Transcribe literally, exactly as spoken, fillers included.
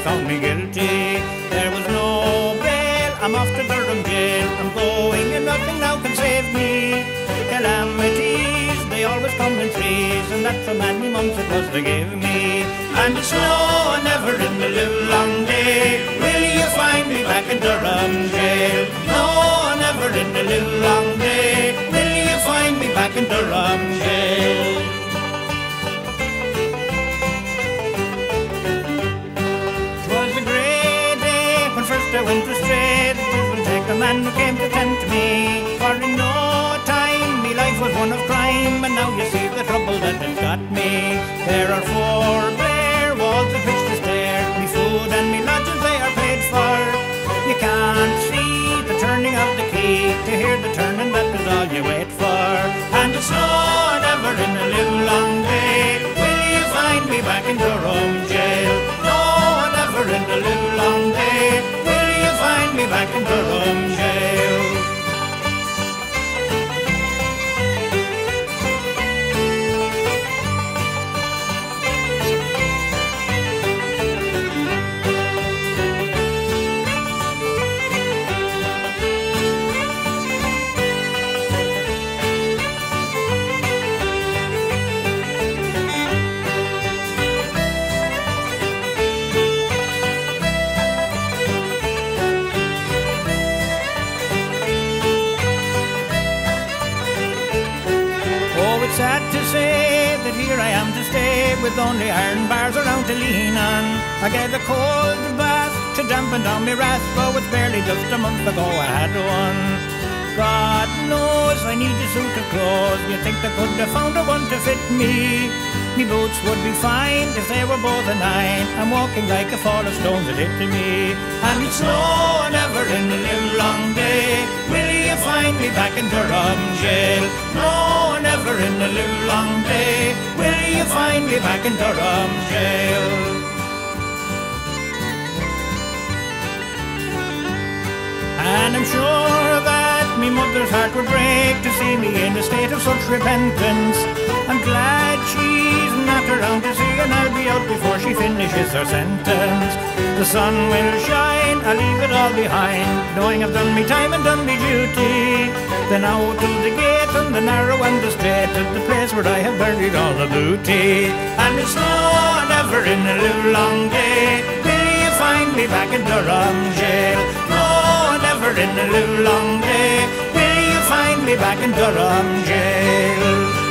found me guilty. There was no bail, I'm off to Durham Gaol. I'm going and nothing now can save me. Calamities, they always come in threes, and that's for many months it was they gave me. And it's no, never in the live long day will you find me back in Durham Gaol. No, never in the live long day will you find me back in Durham Gaol. I went astray, it will take a man who came to tempt me. For in no time me life was one of crime, and now you see the trouble that it's got me. There are four bare walls at which to stare, me food and me lodgings they are paid for. You can't see the turning of the key, to hear the turning that is all you wait for. And it's no, never in a live long day will you find me back in Durham Gaol. No, never in a live long day find me back in Durham Gaol. Sad to say that here I am to stay, with only iron bars around to lean on. I get a cold bath to dampen down my wrath, though it's barely just a month ago I had one. God knows I need a suit of clothes, you think they could have found a one to fit me. Me boots would be fine if they were both a nine, I'm walking like a fall of stones that hit me. And it's no, never in the live long day will you find me back in Durham Gaol. No, never in the live long day will you find me back in Durham Gaol. And I'm sure that me mother's heart would break to see me in a state of such repentance. I'm glad she's not around to see, and I'll be out before she finishes her sentence. The sun will shine, I'll leave it all behind, knowing I've done me time and done me duty. Then out to the gate and the narrow and the straight, to the place where I have buried all the booty. And it's no, never in a live long day will you find me back in Durham Gaol. No, never in a live long day will you find me back in Durham Gaol.